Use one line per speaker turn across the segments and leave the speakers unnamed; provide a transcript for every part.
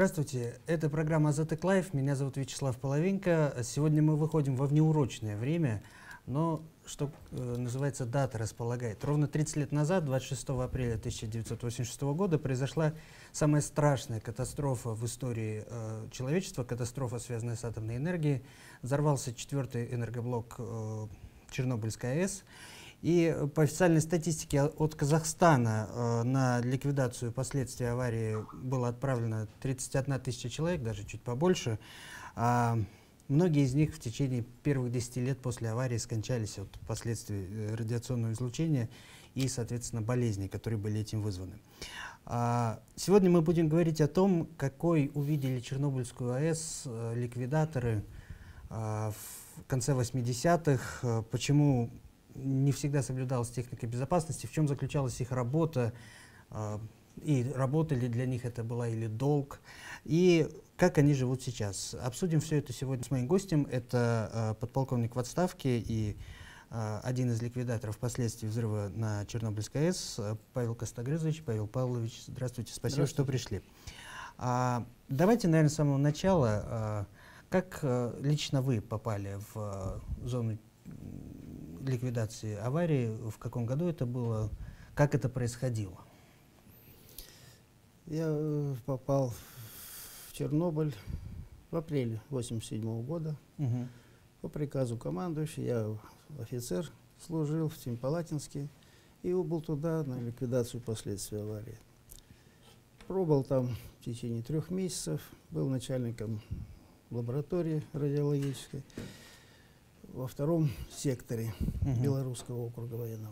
Здравствуйте, это программа «Азатек Лайф», меня зовут Вячеслав Половинка. Сегодня мы выходим во внеурочное время, но, что называется, дата располагает. Ровно 30 лет назад, 26 апреля 1986 года, произошла самая страшная катастрофа в истории человечества, катастрофа, связанная с атомной энергией. Взорвался 4-й энергоблок Чернобыльской АЭС. И по официальной статистике от Казахстана на ликвидацию последствий аварии было отправлено 31 тысяча человек, даже чуть побольше. Многие из них в течение первых 10 лет после аварии скончались от последствий радиационного излучения и, соответственно, болезней, которые были этим вызваны. Сегодня мы будем говорить о том, какой увидели Чернобыльскую АЭС ликвидаторы в конце 80-х, почему не всегда соблюдалась техника безопасности, в чем заключалась их работа, и работа ли для них это была или долг, и как они живут сейчас. Обсудим все это сегодня с моим гостем. Это подполковник в отставке и один из ликвидаторов последствий взрыва на Чернобыльской АЭС Павел Костогрызович. Павел Павлович, здравствуйте, спасибо, что пришли. Давайте, наверное, с самого начала. Как лично вы попали в зону ликвидации аварии, в каком году это было, как это происходило?
Я попал в Чернобыль в апреле 1987 года. По приказу командующего, я офицер, служил в Семипалатинске и убыл туда на ликвидацию последствий аварии. Пробыл там в течение 3 месяцев, был начальником лаборатории радиологической во 2-м секторе Белорусского округа военного.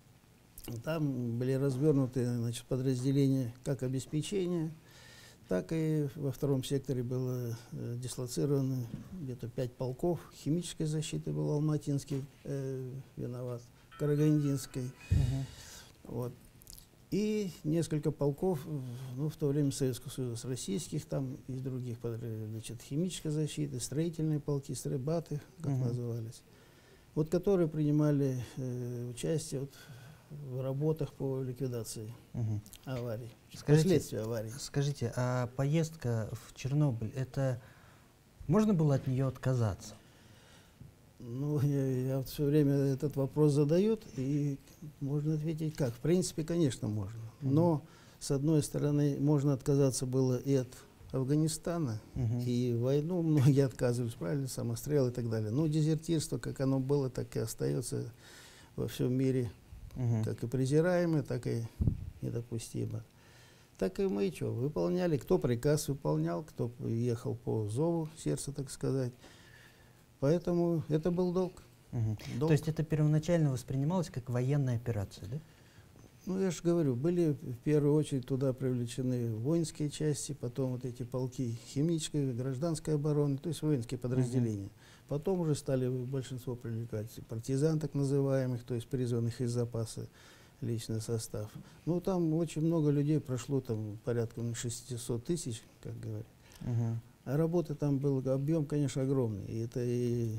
Там были развернуты, значит, подразделения как обеспечения, так и во 2-м секторе было дислоцировано где-то 5 полков. Химической защиты был Алматинский, виноват, Карагандинской. Вот. И несколько полков, ну, в то время Советского Союза, российских, там из других, значит, химической защиты, строительные полки, стройбаты, как назывались, вот, которые принимали участие вот в работах по ликвидации аварий, последствий аварии.
Скажите, а поездка в Чернобыль, это можно было от нее отказаться?
Ну, я вот все время этот вопрос задают, и можно ответить как. В принципе, конечно, можно. Но, с одной стороны, можно отказаться было и от Афганистана, и войну многие отказывались, правильно, самострел и так далее. Но дезертирство, как оно было, так и остается во всем мире, как и презираемо, так и недопустимо. Так и мы что, выполняли, кто приказ выполнял, кто ехал по зову сердца, так сказать. Поэтому это был долг.
То есть это первоначально воспринималось как военная операция, да?
Ну, я же говорю, были в первую очередь туда привлечены воинские части, потом вот эти полки химической, гражданской обороны, то есть воинские подразделения. Потом уже стали большинство привлекать партизан, так называемых, то есть призванных из запаса, личный состав. Ну, там очень много людей прошло, там порядка 600 тысяч, как говорят. А работы там был объем, конечно, огромный. И это и...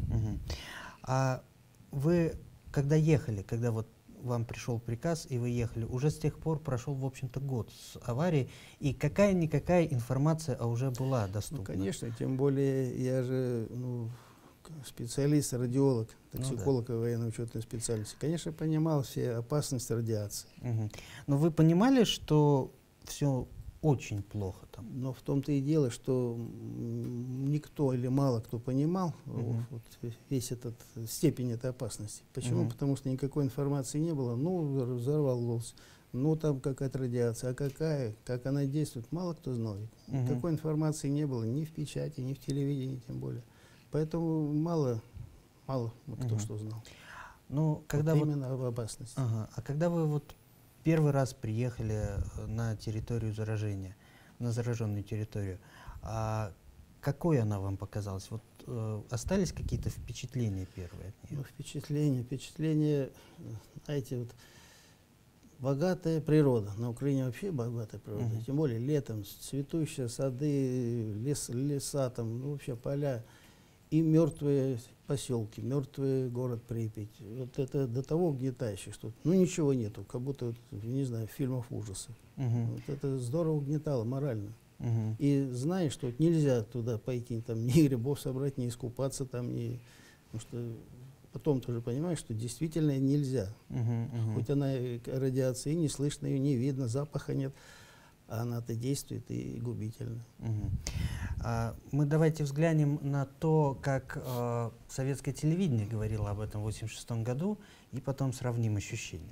А вы, когда ехали, когда вот вам пришел приказ, и вы ехали, уже с тех пор прошел, в общем-то, год с аварии, и какая-никакая информация уже была доступна?
Ну, конечно, тем более я же специалист, радиолог, токсиколог и военно-учетный специалист. Конечно, понимал все опасности радиации.
Но вы понимали, что все очень плохо там?
Но в том-то и дело, что никто или мало кто понимал вот весь этот степень этой опасности. Почему? Потому что никакой информации не было. Ну, взорвался, ну, там какая-то радиация, а какая, как она действует, мало кто знает. Никакой информации не было ни в печати, ни в телевидении, тем более. Поэтому мало кто что знал.
Ну, когда
вот именно об опасности.
А когда вы вот первый раз приехали на территорию заражения, на зараженную территорию, какой она вам показалась? Вот остались какие-то впечатления первые от нее?
Ну, впечатления, знаете, вот богатая природа. На Украине вообще богатая природа. Тем более летом цветущие сады, леса, там, ну, вообще поля. И мертвые поселки, мертвый город Припять. Вот это до того угнетающе, что ну ничего нету, как будто, не знаю, фильмов ужасов. Вот это здорово угнетало морально. И знаешь, что нельзя туда пойти, там, ни грибов собрать, ни искупаться там, ни... Потому что потом ты уже понимаешь, что действительно нельзя. Хоть она радиация, не слышно ее, не видно, запаха нет, а она-то действует и губительно.
Мы давайте взглянем на то, как советское телевидение говорило об этом в 1986 году, и потом сравним ощущения.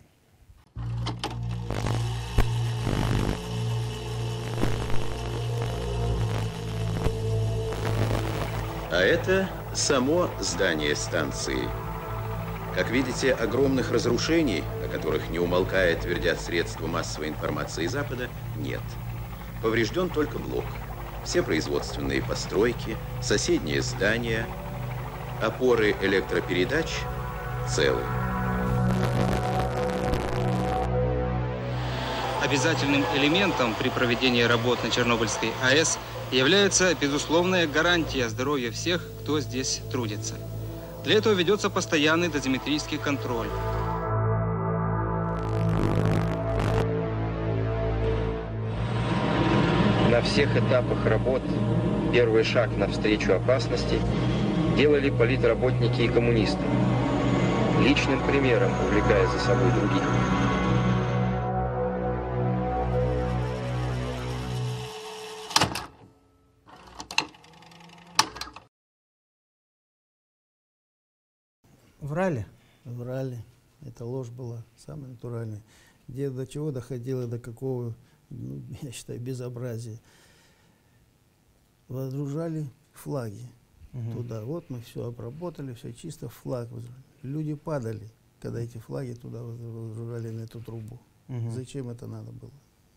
А это само здание станции. Как видите, огромных разрушений, о которых не умолкая твердят средства массовой информации Запада, нет. Поврежден только блок. Все производственные постройки, соседние здания, опоры электропередач целы.
Обязательным элементом при проведении работ на Чернобыльской АЭС является безусловная гарантия здоровья всех, кто здесь трудится. Для этого ведется постоянный дозиметрический контроль.
На всех этапах работ первый шаг навстречу опасности делали политработники и коммунисты, личным примером увлекая за собой других.
Врали?
Врали. Это ложь была, самая натуральная. Где до чего доходило, до какого, ну, я считаю, безобразия. Водружали флаги туда. Вот мы все обработали, все чисто, флаг. Люди падали, когда эти флаги туда водружали на эту трубу. Зачем это надо было?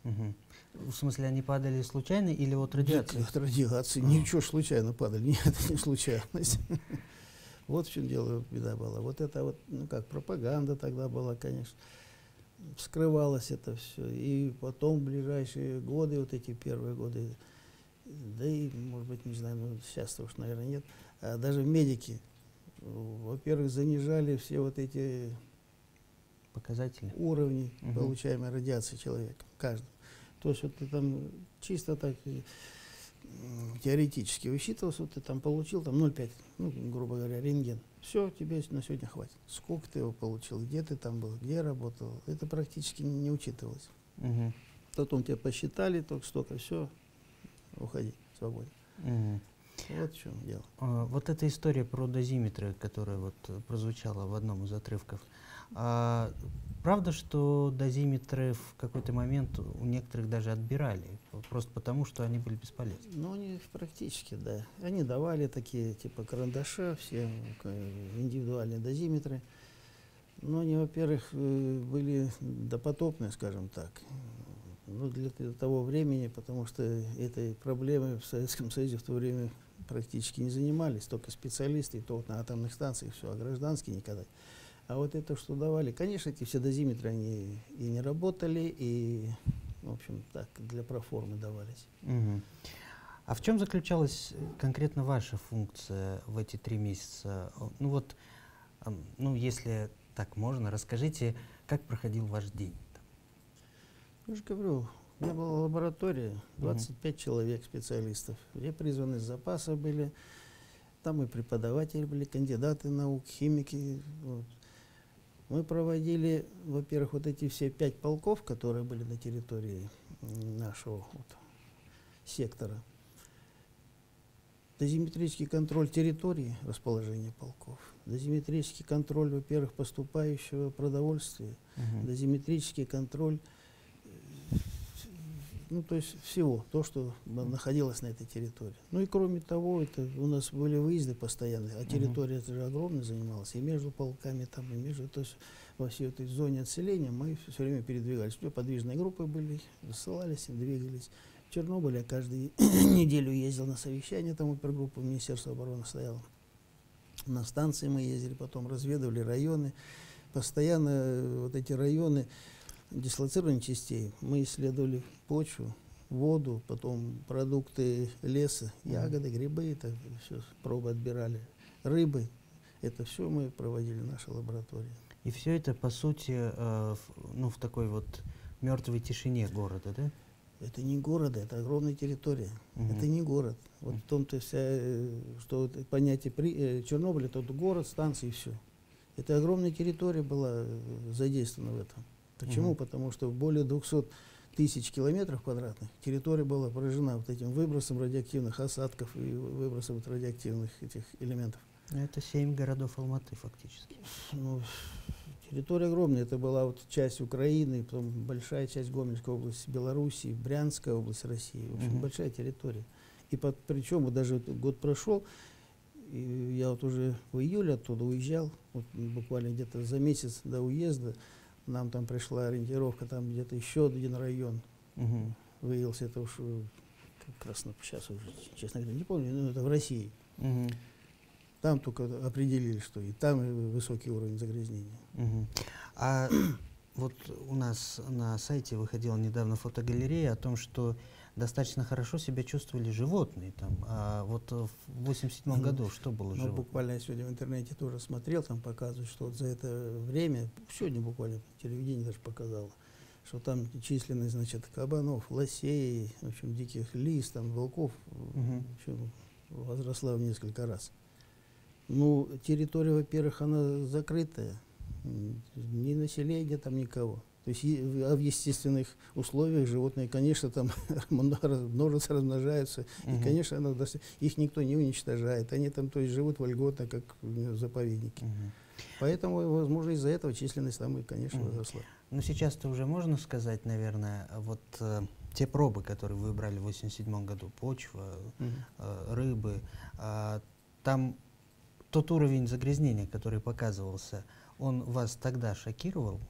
В смысле, они падали случайно или от радиации?
От радиации. Ничего случайно падали. Нет, это не случайность. Вот в чем дело, беда была. Вот это вот, ну как, пропаганда тогда была, конечно. Скрывалось это все. И потом в ближайшие годы, вот эти первые годы, да и, может быть, не знаю, ну, сейчас-то уж, наверное, нет, а даже медики, во-первых, занижали все вот эти
показатели,
уровни получаемой радиации человека, каждого. То есть вот ты там чисто так теоретически высчитывался, вот ты там получил там 0,5, ну, грубо говоря, рентген. Все, тебе на сегодня хватит. Сколько ты его получил, где ты там был, где работал, это практически не учитывалось. Потом тебя посчитали, только столько, все, уходи, свободен. Вот в чем дело.
Вот эта история про дозиметры, которая вот прозвучала в одном из отрывков. Правда, что дозиметры в какой-то момент у некоторых даже отбирали, просто потому, что они были бесполезны?
Ну, они практически, да. Они давали такие, типа карандаша, все индивидуальные дозиметры. Но они, во-первых, были допотопные, скажем так, ну, для того времени, потому что этой проблемой в Советском Союзе в то время практически не занимались, только специалисты, и то вот на атомных станциях все, а гражданские никогда. А вот это, что давали, конечно, эти все дозиметры, они и не работали, и, в общем, так, для проформы давались.
А в чем заключалась конкретно ваша функция в эти 3 месяца? Ну вот, ну если так можно, расскажите, как проходил ваш день?
Я же говорю, у меня была лаборатория, 25 человек, специалистов. Все призваны с запаса были, там и преподаватели были, кандидаты наук, химики. Вот. Мы проводили, во-первых, вот эти все 5 полков, которые были на территории нашего вот сектора. Дозиметрический контроль территории, расположения полков. Дозиметрический контроль, во-первых, поступающего продовольствия. Дозиметрический контроль, ну, то есть всего, то, что находилось на этой территории. Ну и кроме того, это у нас были выезды постоянные, а территория это же огромная занималась, и между полками, там, и между, то есть во всей этой зоне отселения мы все время передвигались. Все подвижные группы были, ссылались, двигались. В Чернобыле я каждую неделю ездил на совещание, там опергруппа Министерства обороны стояла. На станции мы ездили, потом разведывали районы. Постоянно вот эти районы дислоцирования частей мы исследовали почву, воду, потом продукты леса, ягоды, грибы, это все пробы отбирали, рыбы. Это все мы проводили в нашей лаборатории.
И все это, по сути, ну, в такой вот мертвой тишине города, да?
Это не город, это огромная территория. Это не город. Вот в том-то вся, что вот понятие Чернобыля, это вот город, станция и все. Это огромная территория была задействована в этом. Почему? Потому что более 200 тысяч километров квадратных территория была поражена вот этим выбросом радиоактивных осадков и выбросом вот радиоактивных этих элементов.
Это 7 городов Алматы фактически.
Ну, территория огромная. Это была вот часть Украины, потом большая часть Гомельской области, Белоруссии, Брянская область России. В общем, большая территория. И причем вот даже вот год прошел, и я вот уже в июле оттуда уезжал, вот буквально где-то за месяц до уезда, нам там пришла ориентировка, там где-то еще один район выявился. Это уж как раз сейчас уже, честно говоря, не помню, но это в России. Там только определили, что и там высокий уровень загрязнения.
А вот у нас на сайте выходила недавно фотогалерея о том, что достаточно хорошо себя чувствовали животные там. А вот в 1987 году что было животное?
Буквально я сегодня в интернете тоже смотрел, там показывают, что вот за это время, сегодня буквально телевидение даже показало, что там численность, значит, кабанов, лосей, в общем, диких лис, там, волков, в общем, возросла в несколько раз. Ну, территория, во-первых, она закрытая, ни населения там, никого. То есть в естественных условиях животные, конечно, там множатся, размножаются, и, конечно, их никто не уничтожает. Они там, то есть, живут вольготно, как в заповеднике. Поэтому, возможно, из-за этого численность там, конечно, возросла.
Ну, сейчас-то уже можно сказать, наверное, вот те пробы, которые вы брали в 1987 году, почва, рыбы, там тот уровень загрязнения, который показывался, он вас тогда шокировал?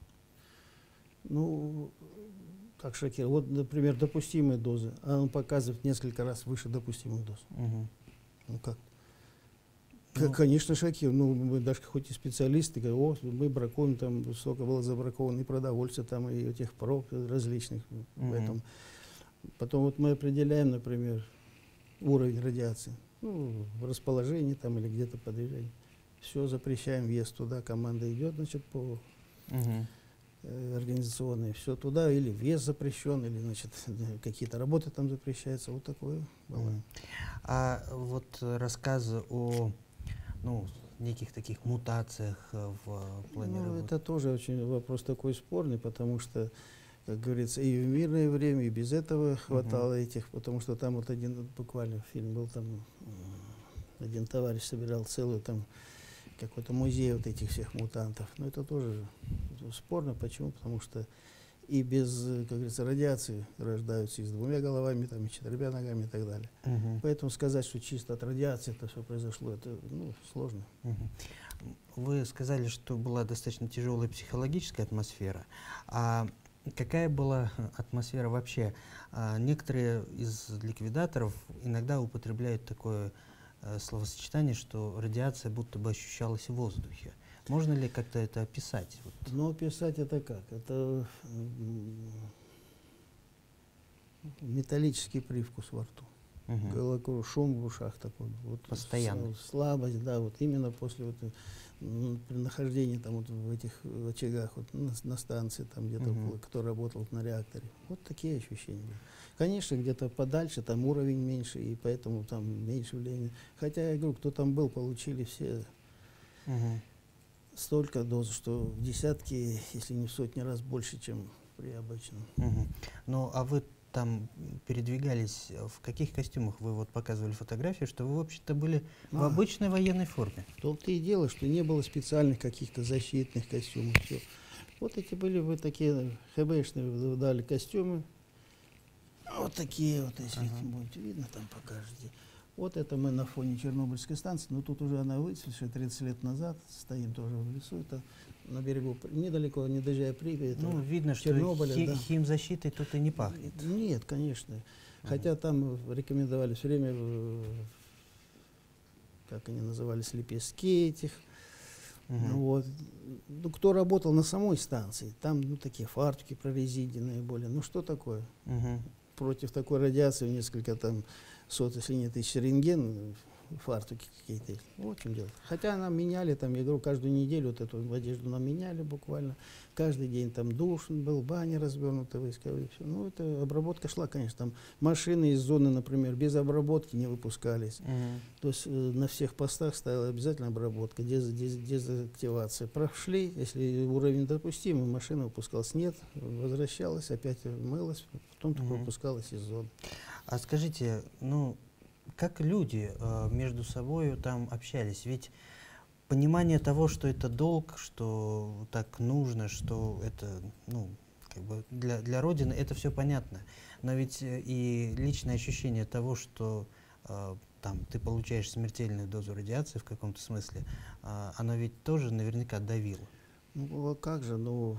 Ну, как шокировал? Вот, например, допустимые дозы, а он показывает несколько раз выше допустимых доз. Ну как? Ну, конечно, шокировал. Ну, мы даже хоть и специалисты, говорят, мы бракуем, там столько было забраковано и продовольствия, там, и этих проб различных. Поэтому. Потом вот мы определяем, например, уровень радиации. Ну, в расположении там или где-то по движению. Все, запрещаем въезд туда, команда идет, значит, по организационные, все туда, или въезд запрещен, или, значит, какие-то работы там запрещаются, вот такое было.
А вот рассказы о, ну, неких таких мутациях в плане работы?
Это тоже очень вопрос такой спорный, потому что, как говорится, и в мирное время, и без этого хватало этих, потому что там вот один, буквально фильм был, там один товарищ собирал целую там какой-то музей вот этих всех мутантов. Но это тоже спорно. Почему? Потому что и без, как говорится, радиации рождаются и с 2 головами, там, и 4 ногами и так далее. Поэтому сказать, что чисто от радиации это все произошло, это, ну, сложно.
Вы сказали, что была достаточно тяжелая психологическая атмосфера. А какая была атмосфера вообще? Некоторые из ликвидаторов иногда употребляют такое словосочетание, что радиация будто бы ощущалась в воздухе. Можно ли как-то это описать?
Ну, описать это как? Это металлический привкус во рту. Шум в ушах такой. Вот,
постоянно.
Слабость, да, вот именно после вот, при нахождении там вот в этих очагах, вот, на станции, там где-то, кто работал на реакторе. Вот такие ощущения были. Конечно, где-то подальше, там уровень меньше, и поэтому там меньше влияния. Хотя, я говорю, кто там был, получили все столько доз, что в десятки, если не в сотни раз больше, чем при обычном.
Ну, а вы там передвигались в каких костюмах? Вы вот показывали фотографию, что вы вообще-то были в обычной военной форме.
В том-то и дело, что не было специальных каких-то защитных костюмов. Все. Вот эти были вы такие ХБшные, дали костюмы. Вот такие вот, если будет видно, там покажете. Вот это мы на фоне Чернобыльской станции, но тут уже она выцветшая, 30 лет назад, стоим тоже в лесу, это на берегу, недалеко, не доезжая Припяти.
Ну, видно, что химзащитой тут и не пахнет.
Нет, конечно. Хотя там рекомендовали все время, как они назывались, лепестки этих. Вот. Ну, кто работал на самой станции, там, ну, такие фартуки прорезиненные более. Ну, что такое? Против такой радиации в несколько там сот, если не тысяч рентген фартуки какие-то. Вот в чем дело. Хотя нам меняли, там, я говорю, каждую неделю вот эту одежду нам меняли буквально. Каждый день там душ был, баня развернута, войсковые, все. Ну, это обработка шла, конечно. Там машины из зоны, например, без обработки не выпускались. То есть на всех постах стояла обязательно обработка, дезактивация. Прошли, если уровень допустимый, машина выпускалась. Нет, возвращалась, опять мылась, потом только выпускалась из зоны.
А скажите, ну, как люди между собой там общались? Ведь понимание того, что это долг, что так нужно, что это, ну, как бы для Родины, это все понятно. Но ведь и личное ощущение того, что там ты получаешь смертельную дозу радиации в каком-то смысле, оно ведь тоже наверняка давило.
Ну, как же, ну,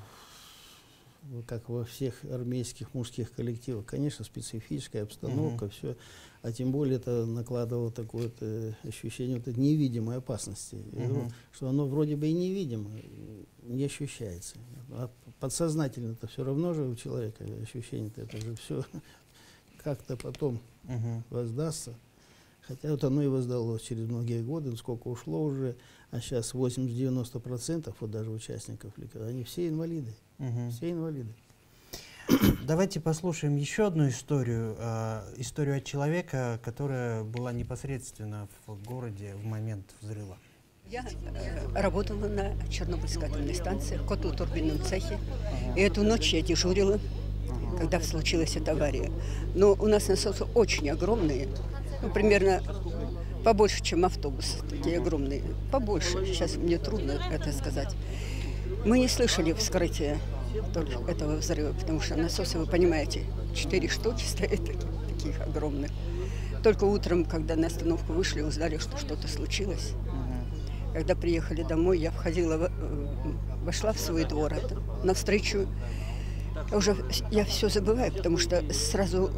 как во всех армейских мужских коллективах, конечно, специфическая обстановка, все, а тем более это накладывало такое ощущение вот этой невидимой опасности, что оно вроде бы и невидимо, не ощущается, а подсознательно это все равно же у человека ощущение-то, это же все как-то потом воздастся. Хотя вот оно и воздалось через многие годы, сколько ушло уже, а сейчас 80-90% вот даже участников, они все инвалиды. Все инвалиды.
Давайте послушаем еще одну историю, историю от человека, которая была непосредственно в городе в момент взрыва.
Я работала на Чернобыльской атомной станции, в котлотурбинном цехе, и эту ночь я дежурила, когда случилась эта авария. Но у нас насосы очень огромные, ну, примерно побольше, чем автобус, такие огромные, побольше, сейчас мне трудно это сказать. Мы не слышали вскрытия этого взрыва, потому что насосы, вы понимаете, 4 штуки стоят таких огромных. Только утром, когда на остановку вышли, узнали, что что-то случилось. Когда приехали домой, я вошла в свой двор, навстречу. Я все забываю, потому что сразу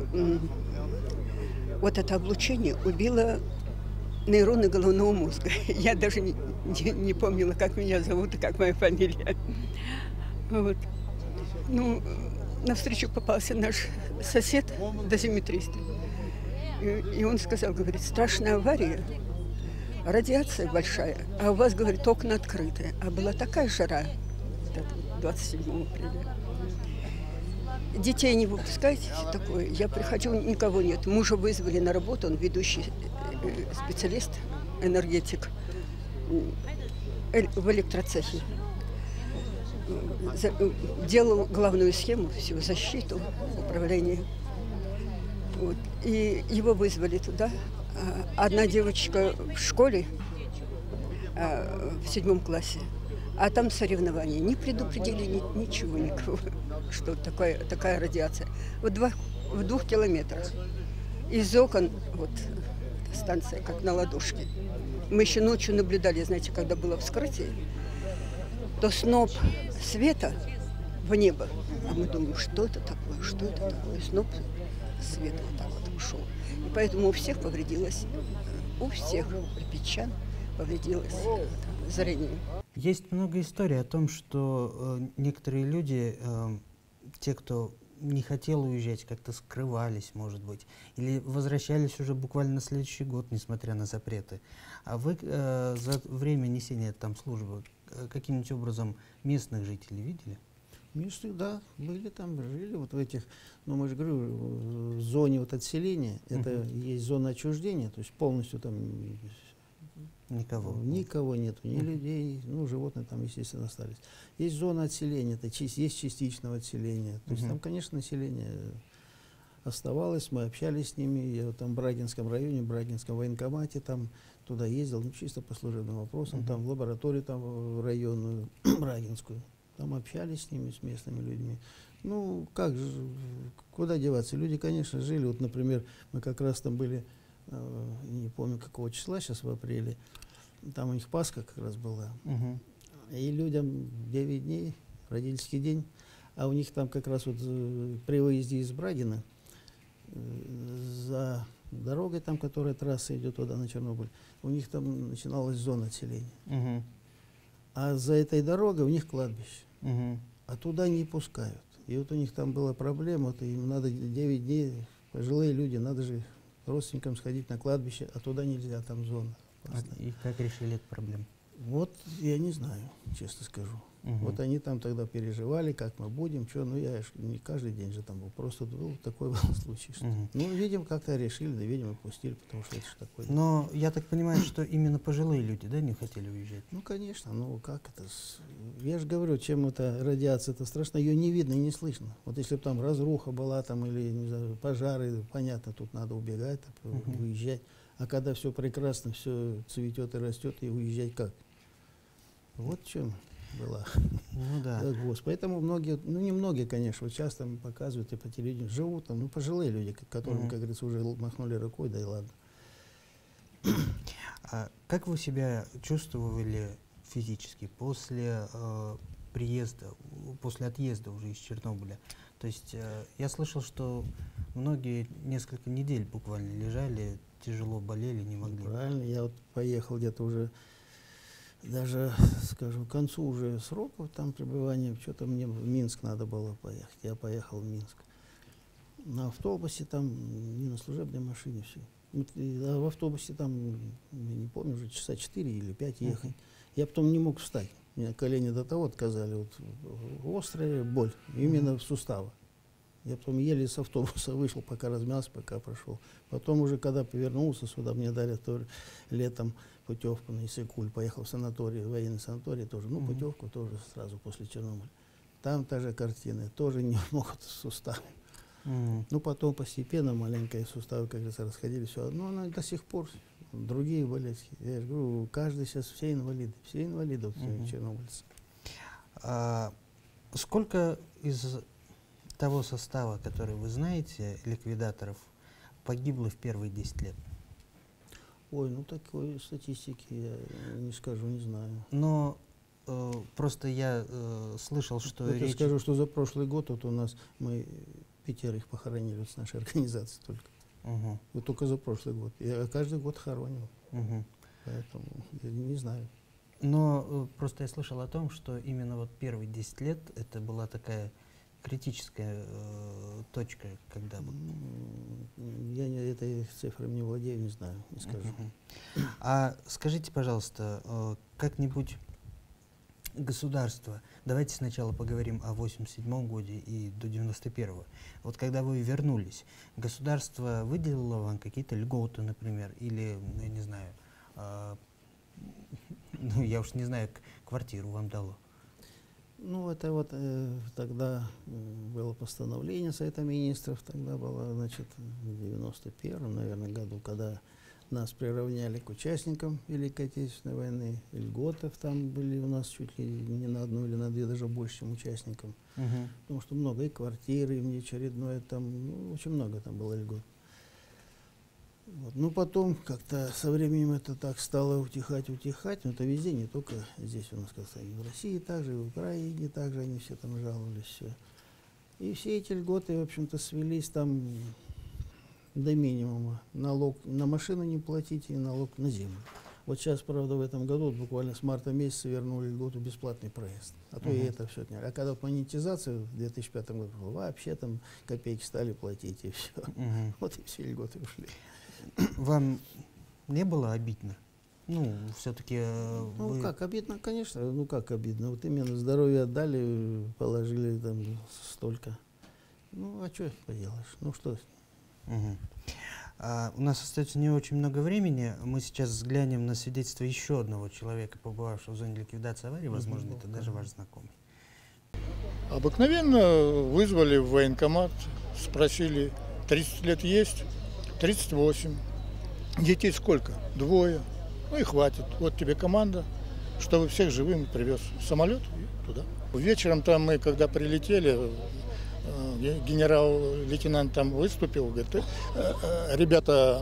вот это облучение убило нейроны головного мозга. Я даже не помнила, как меня зовут и как моя фамилия. Вот. Ну, навстречу попался наш сосед, дозиметрист. И он сказал, говорит, страшная авария, радиация большая, а у вас, говорит, окна открыты. А была такая жара, 27 апреля. Детей не выпускайте, все такое. Я прихожу, никого нет. Мужа вызвали на работу, он ведущий специалист, энергетик в электроцехе. Делал главную схему, всю защиту, управление. Вот. И его вызвали туда. Одна девочка в школе, в 7 классе, а там соревнования. Не предупредили ничего никого, что такая радиация. Вот в 2 километрах. Из окон, вот станция как на ладошке. Мы еще ночью наблюдали, знаете, когда было вскрытие, то сноп света в небо. А мы думаем, что это такое, что это такое. Сноп света вот так вот ушел. И поэтому у всех повредилось, у всех припятчан повредилось зрение.
Есть много историй о том, что некоторые люди, те, кто не хотел уезжать, как-то скрывались, может быть, или возвращались уже буквально на следующий год, несмотря на запреты. А вы за время несения там службы каким-нибудь образом местных жителей видели?
Местных, да, были там, жили вот в этих, ну, мы же говорю, в зоне вот отселения, это есть зона отчуждения, то есть полностью там никого нету, ни людей, ну, животные там, естественно, остались. Есть зона отселения, это есть частичного отселения. То есть там, конечно, население оставалось, мы общались с ними. Я там в Брагинском районе, в Брагинском военкомате там туда ездил, ну, чисто по служебным вопросам, там в лабораторию там районную, Брагинскую. Там общались с ними, с местными людьми. Ну, как же, куда деваться? Люди, конечно, жили. Вот, например, мы как раз там были, не помню какого числа, сейчас в апреле, там у них Пасха как раз была. И людям 9 дней, родительский день, а у них там как раз вот при выезде из Брагина за дорогой, там, которая трасса идет туда на Чернобыль, у них там начиналась зона отселения. А за этой дорогой у них кладбище. А туда не пускают. И вот у них там была проблема, вот им надо 9 дней, пожилые люди, надо же родственникам сходить на кладбище, а туда нельзя, там зона.
И как решили эту проблему?
Вот я не знаю, честно скажу. Вот они там тогда переживали, как мы будем, что, ну я не каждый день же там был, просто был такой был случай. Что, ну, видим, как-то решили, да, видимо, пустили, потому что это же такое.
Но я так понимаю, что именно пожилые люди, да, не хотели уезжать?
Ну, конечно, ну как это, я же говорю, чем это радиация, это страшно, ее не видно и не слышно. Вот если бы там разруха была, там, или, не знаю, пожары, понятно, тут надо убегать, уезжать. А когда все прекрасно, все цветет и растет, и уезжать как? Вот в чем была.
Ну да.
Поэтому многие, ну не многие, конечно, вот часто показывают и по телевидению, живут там, ну пожилые люди, которым, как говорится, уже махнули рукой, да и ладно.
А как вы себя чувствовали физически после приезда, после отъезда уже из Чернобыля? То есть я слышал, что многие несколько недель буквально лежали, тяжело болели, не могли.
Правильно, я вот поехал где-то уже, даже, скажем, к концу уже сроков там пребывания, что-то мне в Минск надо было поехать. Я поехал в Минск. На автобусе там, не на служебной машине, все. А в автобусе там, я не помню, уже часа 4 или 5 ехать. Я потом не мог встать. У меня колени до того отказали. Вот, острая боль, именно в суставах. Я потом еле с автобуса вышел, пока размялся, пока прошел. Потом уже, когда повернулся сюда, мне дали летом путевку на Иссык-Куль. Поехал в санаторий, военный санаторий тоже. Ну, путевку тоже сразу после Чернобыля. Там та же картина, тоже не могут суставы. Ну, потом постепенно маленькие суставы, как говорится, расходились. Все. Но она до сих пор, другие болезни. Я же говорю, каждый сейчас, все инвалиды вот, чернобыльцы.
Сколько из того состава, который вы знаете, ликвидаторов, погибло в первые 10 лет?
Ой, ну такой статистики я не скажу, не знаю.
Но просто я слышал, что
вот я скажу, что за прошлый год вот у нас мы 5 похоронили вот с нашей организации только. Вот только за прошлый год. Я каждый год хоронил. Поэтому я не знаю.
Но просто я слышал о том, что именно вот первые 10 лет это была такая критическая точка, когда...
Я этой цифрой не владею, не знаю, не скажу.
А скажите, пожалуйста, как-нибудь государство, давайте сначала поговорим о 87-м годе и до 91-го. Вот когда вы вернулись, государство выделило вам какие-то льготы, например, или, ну, я не знаю, ну, я уж не знаю, квартиру вам дало?
Ну, это вот тогда было постановление Совета Министров, тогда было, значит, в 91-м, наверное, году, когда нас приравняли к участникам Великой Отечественной войны, льготов там были у нас чуть ли не на 1 или на 2, даже больше, чем участникам. Потому что много и квартиры, и внеочередное, там, ну, очень много там было льгот. Вот. Ну, потом как-то со временем это так стало утихать, но это везде, не только здесь у нас, как-то и в России также, и в Украине также, они все там жаловались, все. И все эти льготы, в общем-то, свелись там до минимума. Налог на машину не платите и налог на землю. Вот сейчас, правда, в этом году, буквально с марта месяца вернули льготу бесплатный проезд. А то и это все отняли. А когда монетизация в 2005 году, вообще там копейки стали платить, и все. Вот и все льготы ушли.
Вам не было обидно? Ну, все-таки
Ну, как, обидно, конечно. Ну, как обидно? Вот именно здоровье отдали, положили там столько. Ну, а что поделаешь? Ну, что?
У нас остается не очень много времени. Мы сейчас взглянем на свидетельство еще одного человека, побывавшего в зоне ликвидации аварии. Возможно, это даже ваш знакомый.
Обыкновенно вызвали в военкомат, спросили, 30 лет есть? 38. Детей сколько? 2. Ну и хватит. Вот тебе команда, чтобы всех живыми привез самолет и туда. Вечером там мы, когда прилетели, генерал-лейтенант там выступил, говорит, ребята,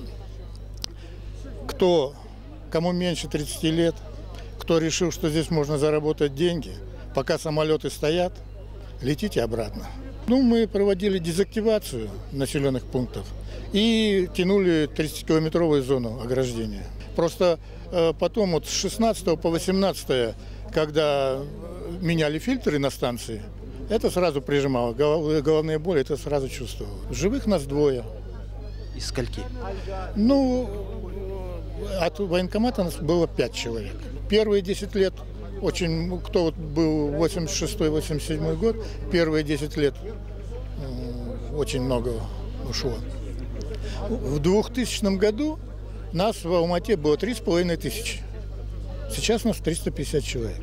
кому меньше 30 лет, кто решил, что здесь можно заработать деньги, пока самолеты стоят, летите обратно. Ну, мы проводили дезактивацию населенных пунктов и тянули 30-километровую зону ограждения. Просто потом вот с 16 по 18, когда меняли фильтры на станции, это сразу прижимало. Головные боли, это сразу чувствовал. Живых нас 2.
Из скольки?
Ну, от военкомата нас было 5 человек. Первые 10 лет, кто вот был 86-87 год, первые 10 лет очень много ушло. В 2000 году нас в Алмате было 3500. Сейчас у нас 350 человек.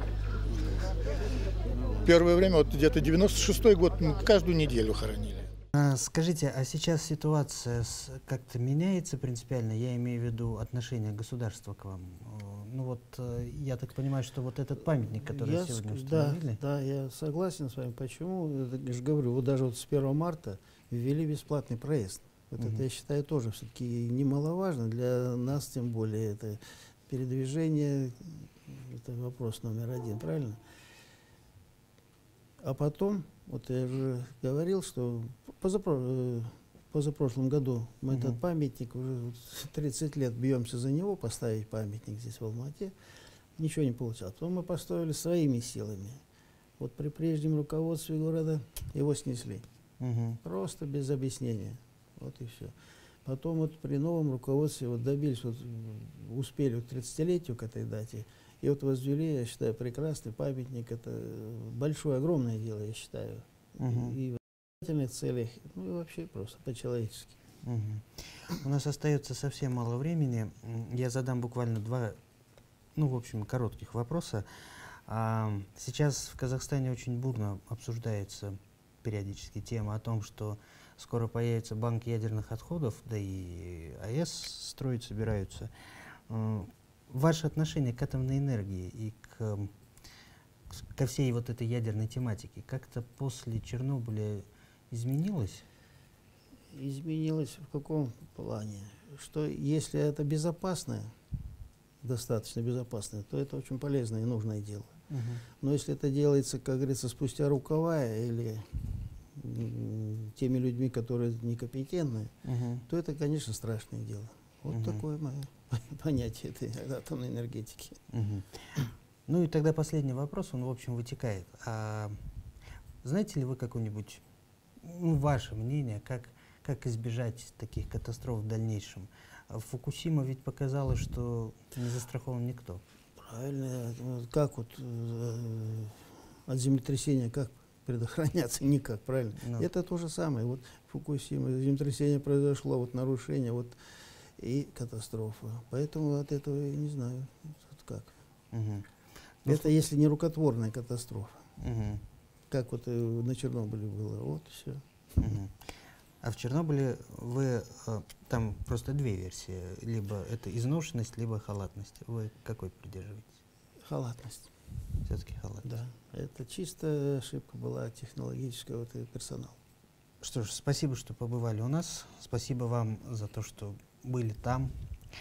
Первое время, вот где-то 96-й год, мы каждую неделю хоронили.
Скажите, а сейчас ситуация как-то меняется принципиально? Я имею в виду отношение государства к вам. Ну вот, я так понимаю, что вот этот памятник, который сегодня установили...
Да, я согласен с вами. Почему? Я же говорю, вот даже вот с 1 марта ввели бесплатный проезд. Вот это, я считаю, тоже все-таки немаловажно. Для нас, тем более, это передвижение, это вопрос номер 1, правильно? А потом, вот я уже говорил, что позапрошлом году мы этот памятник, уже 30 лет бьемся за него, поставить памятник здесь в Алмате, ничего не получалось. Потом мы поставили своими силами. Вот при прежнем руководстве города его снесли. Просто без объяснения. Вот и все. Потом вот при новом руководстве вот добились, вот, успели вот 30-летию к этой дате, и вот возвели, я считаю, прекрасный памятник. Это большое, огромное дело, я считаю. И в воспитательных целях, ну и вообще просто по-человечески.
У нас остается совсем мало времени. Я задам буквально 2, ну, в общем, коротких вопроса. Сейчас в Казахстане очень бурно обсуждается периодически тема о том, что скоро появится банк ядерных отходов, да и АЭС строить собираются. Ваше отношение к атомной энергии и ко всей вот этой ядерной тематике как-то после Чернобыля изменилось?
Изменилось в каком плане? Что если это безопасное, достаточно безопасное, то это очень полезное и нужное дело. Но если это делается, как говорится, спустя рукава или теми людьми, которые некомпетентны, то это, конечно, страшное дело. Вот такое мое понятие этой атомной энергетики.
Ну и тогда последний вопрос, он, в общем, вытекает. Знаете ли вы какое-нибудь, ну, ваше мнение, как избежать таких катастроф в дальнейшем? Фукусима ведь показала, что не застрахован никто.
Правильно. Как вот от землетрясения, как предохраняться? Никак, правильно? Это то же самое. Вот Фукусима, землетрясение произошло, вот нарушение, вот и катастрофа. Поэтому от этого я не знаю, вот как. Это если не рукотворная катастрофа. Как вот на Чернобыле было. Вот и все.
А в Чернобыле вы, там просто 2 версии. Либо это изношенность, либо халатность. Вы какой придерживаетесь?
Халатность.
Все-таки халатность.
Да. Это чистая ошибка была технологического персонала.
Что ж, спасибо, что побывали у нас. Спасибо вам за то, что были там.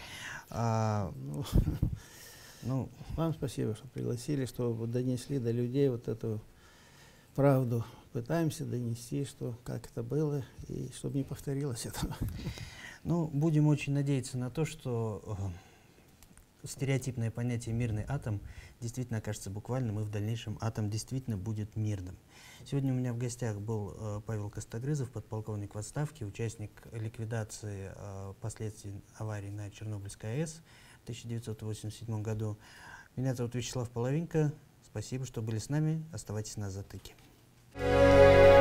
Вам спасибо, что пригласили, что донесли до людей вот эту правду. Пытаемся донести, что как это было, и чтобы не повторилось этого.
Ну, будем очень надеяться на то, что стереотипное понятие «мирный атом» действительно окажется буквальным, и в дальнейшем атом действительно будет мирным. Сегодня у меня в гостях был Павел Костогрызов, подполковник в отставке, участник ликвидации последствий аварии на Чернобыльской АЭС в 1987 году. Меня зовут Вячеслав Половинка. Спасибо, что были с нами. Оставайтесь на затыке.